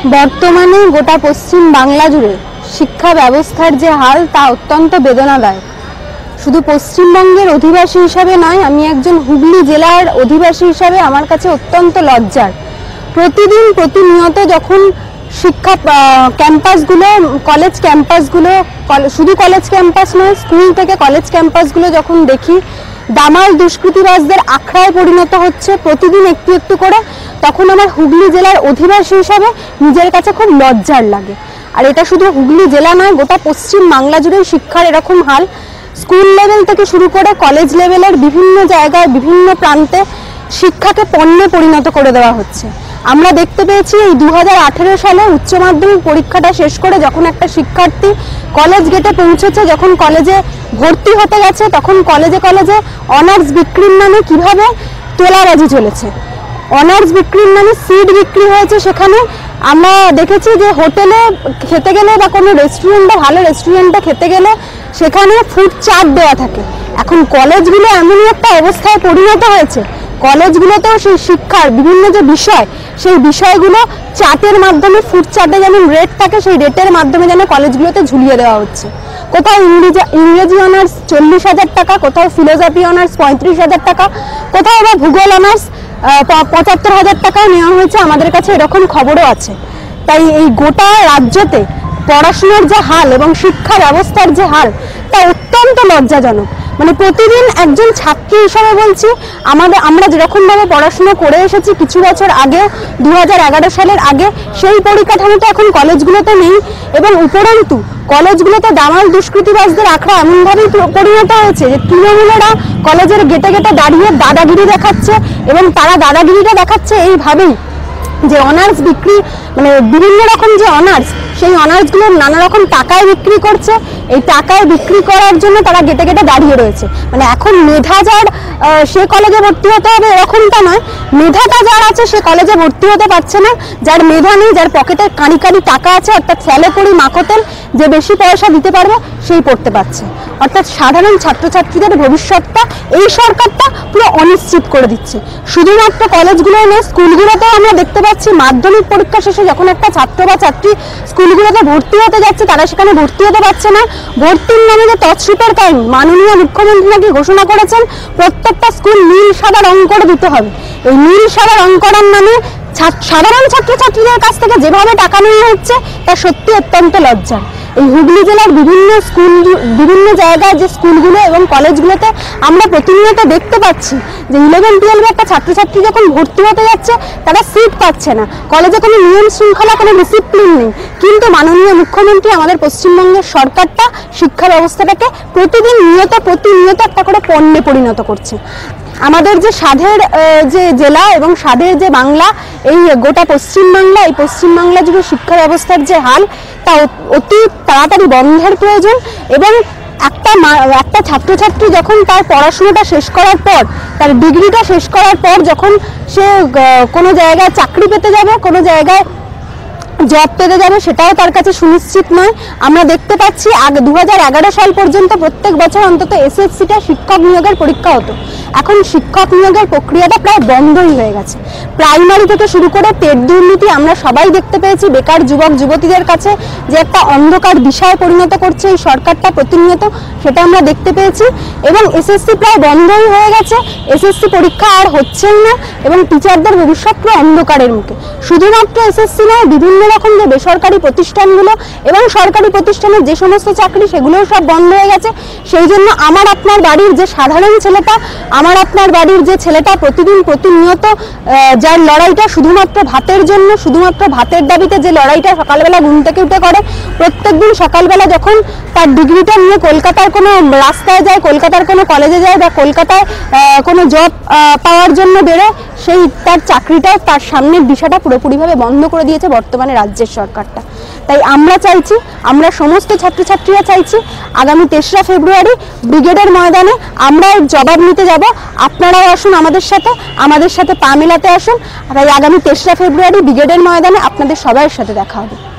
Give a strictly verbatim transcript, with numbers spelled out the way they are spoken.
বর্তমানে গোটা পশ্চিম বাংলা জুড়ে শিক্ষা ব্যবস্থার যে হাল তা অত্যন্ত বেদনাদায়ক। শুধু পশ্চিমবঙ্গের অধিবাসী হিসাবে নয়, আমি একজন হুগলি জেলার অধিবাসী হিসাবে আমার কাছে অত্যন্ত লজ্জার। প্রতিদিন প্রতিনিয়ত যখন শিক্ষা ক্যাম্পাসগুলো, কলেজ ক্যাম্পাসগুলো, শুধু কলেজ ক্যাম্পাস নয়, স্কুল থেকে কলেজ ক্যাম্পাসগুলো যখন দেখি দামাল দুষ্কৃতিবাজদের আখড়ায় পরিণত হচ্ছে প্রতিদিন একটু একটু করে, তখন আমার হুগলি জেলার অধিবাসী হিসাবে নিজের কাছে খুব লজ্জার লাগে। আর এটা শুধু হুগলি জেলা নয়, গোটা পশ্চিম বাংলা জুড়ে শিক্ষার এরকম হাল। স্কুল লেভেল থেকে শুরু করে কলেজ লেভেলের বিভিন্ন জায়গায়, বিভিন্ন প্রান্তে শিক্ষাকে পণ্যে পরিণত করে দেওয়া হচ্ছে। আমরা দেখতে পেয়েছি এই দু হাজার আঠেরো সালে উচ্চ মাধ্যমিক পরীক্ষাটা শেষ করে যখন একটা শিক্ষার্থী কলেজ গেটে পৌঁছেছে, যখন কলেজে ভর্তি হতে গেছে, তখন কলেজে কলেজে অনার্স বিক্রির নামে কিভাবে তোলাবাজি চলেছে। অনার্স বিক্রির নামে সিট বিক্রি হয়েছে। সেখানে আমরা দেখেছি যে হোটেলে খেতে গেলে বা কোনো রেস্টুরেন্টে, ভালো রেস্টুরেন্টে খেতে গেলে সেখানে ফুড চার্ট দেওয়া থাকে। এখন কলেজগুলো এমনই একটা অবস্থায় পরিণত হয়েছে, কলেজগুলোতেও সেই শিক্ষার বিভিন্ন যে বিষয়, সেই বিষয়গুলো চার্টের মাধ্যমে, ফুড চার্টে যেমন রেট থাকে, সেই রেটের মাধ্যমে যেন কলেজগুলোতে ঝুলিয়ে দেওয়া হচ্ছে। কোথাও ইংরেজি ইংরেজি অনার্স চল্লিশ হাজার টাকা, কোথাও ফিলোসফি অনার্স পঁয়ত্রিশ হাজার টাকা, কোথাও বা ভূগোল অনার্স পঁচাত্তর হাজার টাকায় নেওয়া হয়েছে। আমাদের কাছে এরকম খবরও আছে। তাই এই গোটা রাজ্যতে পড়াশোনার যে হাল এবং শিক্ষা ব্যবস্থার যে হাল, তা অত্যন্ত লজ্জাজনক। মানে প্রতিদিন একজন ছাত্রী হিসাবে বলছি, আমাদের আমরা যেরকমভাবে পড়াশোনা করে এসেছি কিছু বছর আগে, দু হাজার এগারো সালের আগে, সেই পরিকাঠামোটা এখন কলেজগুলোতে নেই। এবং উপরন্তু কলেজগুলোতে দামাল দুষ্কৃতিবাজদের আখড়া এমনভাবেই পরিণত হয়েছে যে তৃণমূলেরা কলেজের গেটে গেটে দাঁড়িয়ে দাদাগিরি দেখাচ্ছে। এবং তারা দাদাগিরিটা দেখাচ্ছে এইভাবেই যে অনার্স বিক্রি, মানে বিভিন্ন রকম যে অনার্স, সেই অনার্সগুলো নানা রকম টাকায় বিক্রি করছে। এই টাকায় বিক্রি করার জন্য তারা গেটে গেটে দাঁড়িয়ে রয়েছে। মানে এখন মেধা যার সে কলেজে ভর্তি হতে হবে এরকমটা নয়, মেধাটা যার আছে সে কলেজে ভর্তি হতে পারছে না। যার মেধা নেই, যার পকেটে কাঁড়ি কাঁড়ি টাকা আছে, অর্থাৎ ফেলে করি মাকতেল, যে বেশি পয়সা দিতে পারবে সেই পড়তে পারছে। অর্থাৎ সাধারণ ছাত্রছাত্রীদের ভবিষ্যৎটা এই সরকারটা পুরো অনিশ্চিত করে দিচ্ছে। শুধুমাত্র কলেজগুলো নয়, স্কুলগুলোতেও আমরা দেখতে পাচ্ছি মাধ্যমিক পরীক্ষা শেষে যখন একটা ছাত্র বা ছাত্রী স্কুলগুলোতে ভর্তি হতে যাচ্ছে, তারা সেখানে ভর্তি হতে পারছে না। ভর্তির নামে যে তছরূপের কাহিনী, মাননীয় মুখ্যমন্ত্রী নাকি ঘোষণা করেছেন প্রত্যেকটা স্কুল নীল সাদা রং করে দিতে হবে। এই নীল সাদা রং করার নামে সাধারণ ছাত্রছাত্রীদের কাছ থেকে যেভাবে টাকা নেওয়া হচ্ছে, তা সত্যি অত্যন্ত লজ্জার। এই হুগলি জেলার বিভিন্ন স্কুল, বিভিন্ন জায়গায় যে স্কুলগুলো এবং কলেজগুলোতে আমরা প্রতিনিয়ত দেখতে পাচ্ছি যে ইলেভেন টুয়েলভে একটা ছাত্রছাত্রী যখন ভর্তি হতে যাচ্ছে, তারা সিট পাচ্ছে না। কলেজে কোনো নিয়ম শৃঙ্খলা, কোনো ডিসিপ্লিন নেই। কিন্তু মাননীয় মুখ্যমন্ত্রী, আমাদের পশ্চিমবঙ্গের সরকারটা শিক্ষা ব্যবস্থাটাকে প্রতিদিন নিয়ত প্রতিনিয়ত একটা করে পণ্যে পরিণত করছে। আমাদের যে স্বাদের যে জেলা এবং স্বাদের যে বাংলা, এই গোটা পশ্চিমবাংলা, এই পশ্চিমবাংলা জুড়ে শিক্ষা ব্যবস্থার যে হাল, তা অতি তাড়াতাড়ি বন্ধের প্রয়োজন। এবং একটা একটা ছাত্রছাত্রী যখন তার পড়াশোনাটা শেষ করার পর, তার ডিগ্রিটা শেষ করার পর যখন সে কোনো জায়গায় চাকরি পেতে যাবে, কোনো জায়গায় জব পেতে যাবে, সেটাও তার কাছে সুনিশ্চিত নয়। আমরা দেখতে পাচ্ছি আগে দু হাজার এগারো সাল পর্যন্ত প্রত্যেক বছর অন্তত এসএসসিটা শিক্ষক নিয়োগের পরীক্ষা হতো। এখন শিক্ষক নিয়োগের প্রক্রিয়াটা প্রায় বন্ধই হয়ে গেছে। প্রাইমারি থেকে শুরু করে টেট দুর্নীতি আমরা সবাই দেখতে পেয়েছি। বেকার যুবক যুবতীদের কাছে যে একটা অন্ধকার বিষয়ে পরিণত করছে এই সরকারটা প্রতিনিয়ত, সেটা আমরা দেখতে পেয়েছি। এবং এসএসসি প্রায় বন্ধই হয়ে গেছে, এসএসসি পরীক্ষা আর হচ্ছেই না। এবং টিচারদের ভবিষ্যৎ পুরো অন্ধকারের মুখে। শুধুমাত্র এসএসসি নয়, বিভিন্ন রকম যে বেসরকারি প্রতিষ্ঠানগুলো এবং সরকারি প্রতিষ্ঠানের যে সমস্ত চাকরি, সেগুলোও সব বন্ধ হয়ে গেছে। সেই জন্য আমার আপনার বাড়ির যে সাধারণ ছেলেটা, আমার আপনার বাড়ির যে ছেলেটা প্রতিদিন প্রতিনিয়ত যার লড়াইটা শুধুমাত্র ভাতের জন্য, শুধুমাত্র ভাতের দাবিতে যে লড়াইটা সকালবেলা ঘুম থেকে উঠে করে, প্রত্যেকদিন সকালবেলা যখন তার ডিগ্রিটা নিয়ে কলকাতার কোনো রাস্তায় যায়, কলকাতার কোনো কলেজে যায়, বা কলকাতায় কোনো জব পাওয়ার জন্য বেরোয়, সেই তার চাকরিটাও, তার সামনের দিশাটা পুরোপুরিভাবে বন্ধ করে দিয়েছে বর্তমানে রাজ্যের সরকারটা। তাই আমরা চাইছি, আমরা সমস্ত ছাত্রছাত্রীরা চাইছি, আগামী তেসরা ফেব্রুয়ারি ব্রিগেডের ময়দানে আমরা জবাব নিতে যাব। আপনারাও আসুন আমাদের সাথে, আমাদের সাথে পা মেলাতে আসুন। তাই আগামী তেসরা ফেব্রুয়ারি ব্রিগেডের ময়দানে আপনাদের সবাইয়ের সাথে দেখা হবে।